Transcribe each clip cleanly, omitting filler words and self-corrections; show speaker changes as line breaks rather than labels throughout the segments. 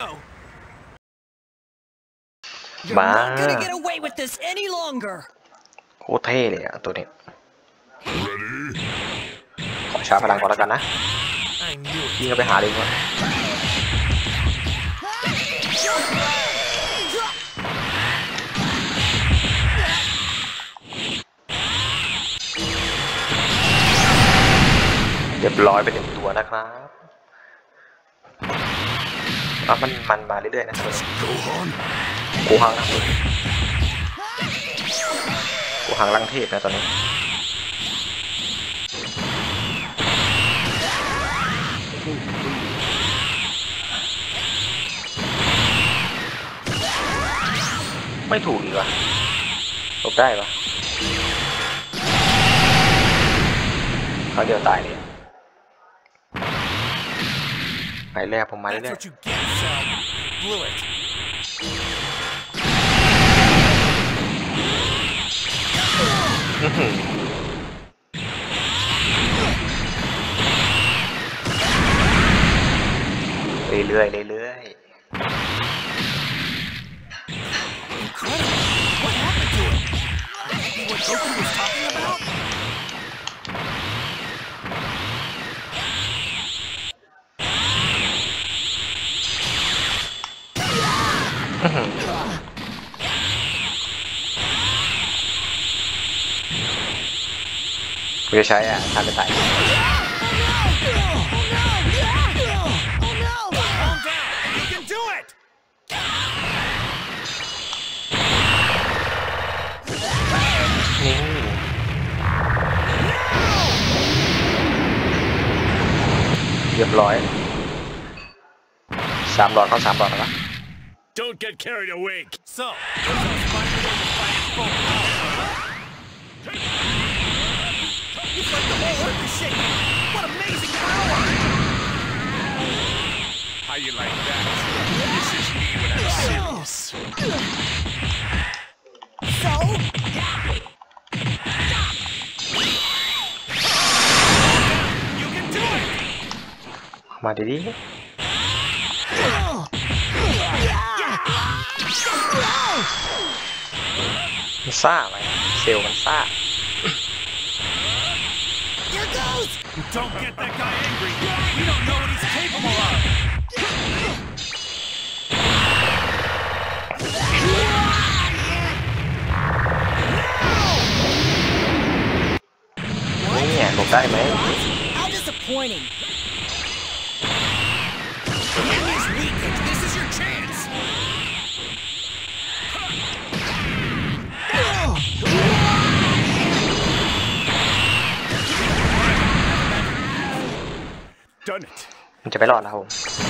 บ้าโคตรเท่เลยอะตัวนี้ขอชาร์จพลังก่อนแล้วกันนะยิงก็ไปหาเลยก่อนเรียบร้อยไป1 ตัวนะครับมันมาเรื่อยๆนะกูหังนะกูหังลังเทพนะตอนนี้ไม่ถูกอีกวะลบได้ปะเขาเดียวตายเลยไปแรกผมมาเรื่อยๆเรื่อยๆกูจะใช้ทำไปตายเรียบร้อย3 หลอดเข้า3 หลอดแล้ว
Don't get carried away. So, it's like the whole earth is shaking. What amazing power! How you like that? This is me when I'm serious. So? You can do it.
มาดีๆมันซ่าไหมเซลมันซ่า
Don't get that guy angry. We don't know what he's capable of.
นี่หลบได้ไหม
How disappointing.
This is your chance. Done it.
มันจะไม่รอดแล้วผม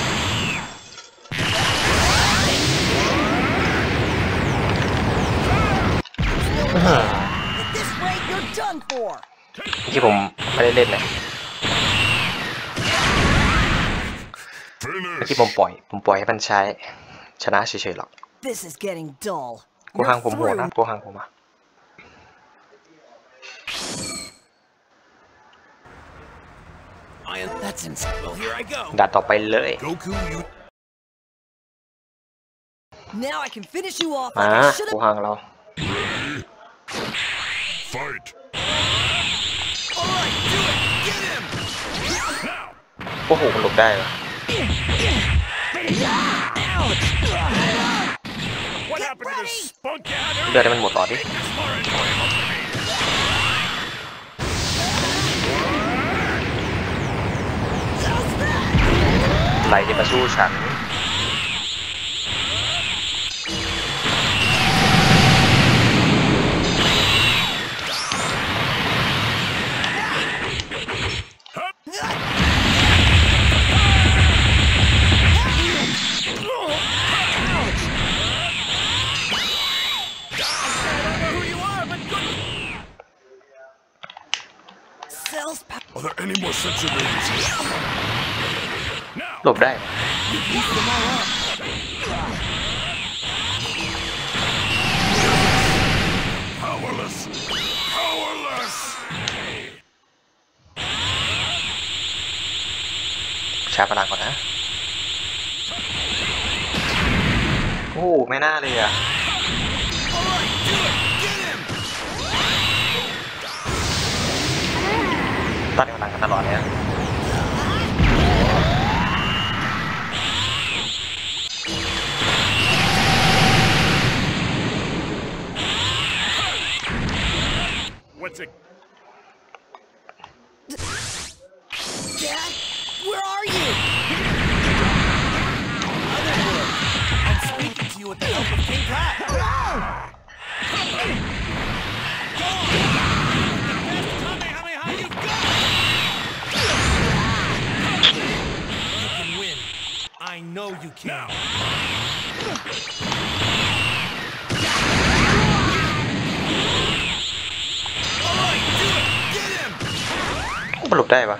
At this rate, you're done for.
ที่ผมไม่ได้เล่นเลยที่ผมปล่อยให้มันใช้ชนะเฉยๆหรอก
This is getting dull.
กูหังผมโหดนะกูหังผมอะดัดต่อไปเลย
Now I can finish you off.
กูหังเรา
Fight.
โอ้โหมันหลบได้เหรอ
What happened to this spunk out?
เลือดให้มันหมดต่อดิไหลจะมาสู้ฉันหลบได้ชาร์จพลังก่อนนะโอ้ไม่น่าเลยอ่ะตัดกำลังกันตลอดเลยนะ
What's it?
Dad, where are you?
Otherworld. I'm speaking to you with the help of King Kai. Go on! The best Kamehameha you've got! You can win. I know you can. Get him!
มันหลบได้ปะ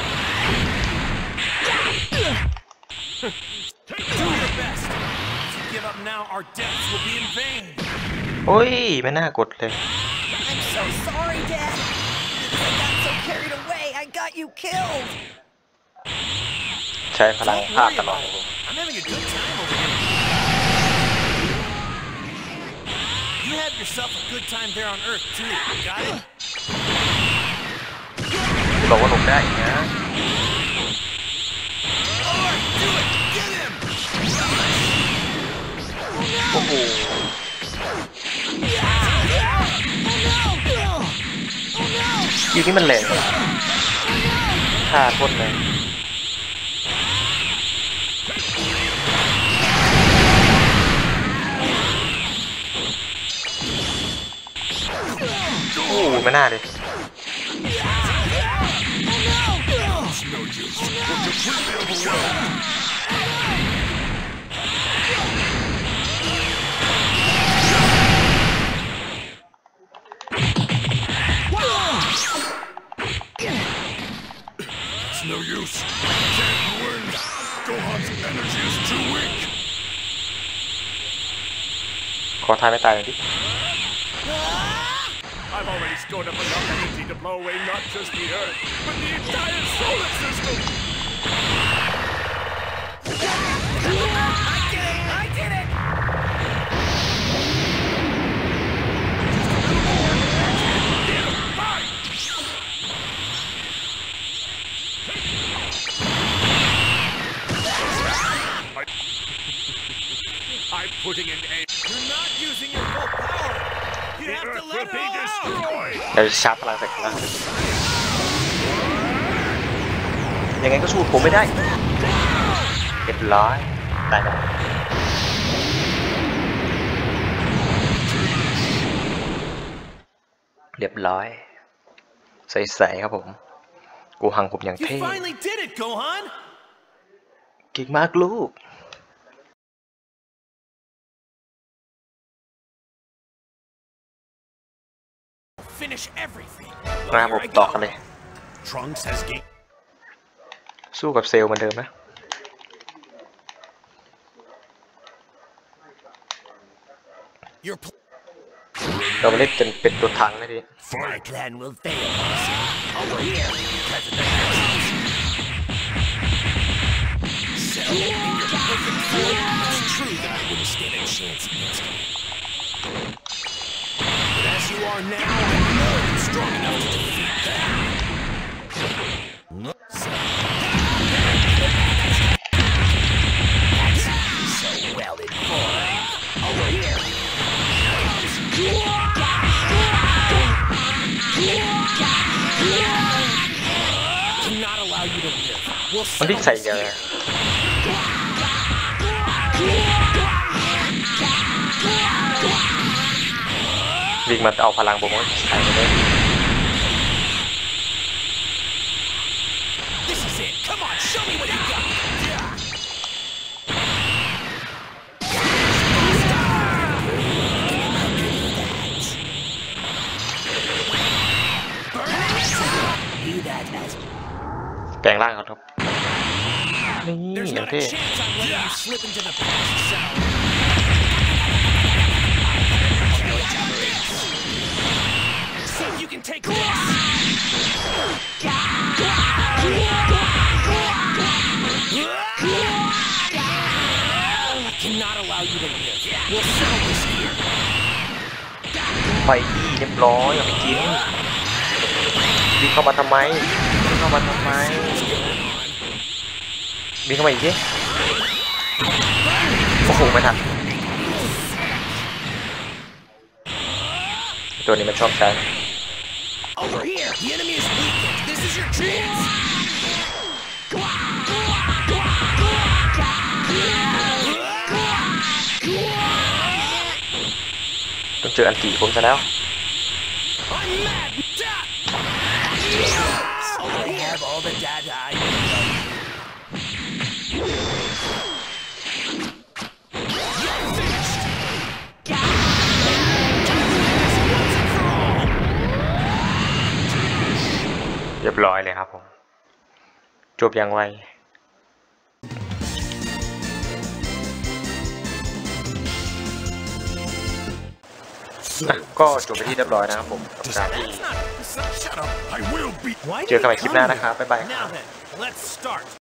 Do your best. If you give up now, our deaths will be in vain.
โอ้ยไม่น่ากดเลย
I'm so sorry, Dad. I got so carried away, I got you killed.
ใช้พลัง
Don't
ภาค
worry
ตลอด
about
เลย
it. I'm having a good time over here. You have yourself a good time there on Earth too. Got it?
บอกว่าหลบได้อีกนะ
Alright, do it. Get him.
โอ้โหยิงนี่มันแรงเลยฆ่าคนเลยโอ้ไม่น่าเลย
It's no use. Can't win. Gohan's energy is too weak.
ขอทายไม่ตายหน่อยดิ
I've already stored up enough energy to blow away not just the Earth, but the entire solar system. I did it! I'm putting an end. You're not using your full power. You have to let it all out.
เดี๋ยวชาร์จพลังเสร็จแล้วยังไงก็สู้ผมไม่ได้เรียบร้อยตายแล้วเรียบร้อยใสๆครับผมกูหังผมอย่างเท่
You finally did it, Gohan.
เก่งมากลูก
Finish everything.
นะครับผมต่อกันเลย
Trunks has gained.
สู้กับเซลล์เหมือนเดิมนะเรามาเล่นจนเป็นตัวถังนะดิ
My plan will fail. Over here, because of the actions. Cell, in your perfect form, it's true that I wouldn't stand a chance against you. But as you are now, I know you're strong enough to defeat that. So well informed. Over here. Cannot allow you to live. We'll
มันที่ใส่เดียวเลยวิ่งมาเอาพลังผมใส่ไปเลย
This is it. Come on, show me what you got. Be that as
แปลงร่างครับนี่
there's
อย่าง
not
เท่
a chance I'm letting you slip into the past, Cell. See if you can take this. cannot allow you to live. We'll settle this here.
ไปที่เรียบร้อยของกินวิ่งเข้ามาทำไมวิ่งเข้ามาทำไมวิ่งเข้ามาอีกทีโอ้โหไม่ทันตัวนี้มันชอบใช้
Over here. The enemy is weakened. This is your chance.
ต้องเจออันตีผมซะแล้ว
I'm mad with death.
I have all the data I need.
You're finished.
เรียบร้อยเลยครับผมจบอย่างไวก็จบไปที่เรียบร้อยนะครับผมกับการที่
Shut up. I will be.
เจอกันใหม่คลิปหน้านะครับบ๊ายบายครับ
Now then, let's start.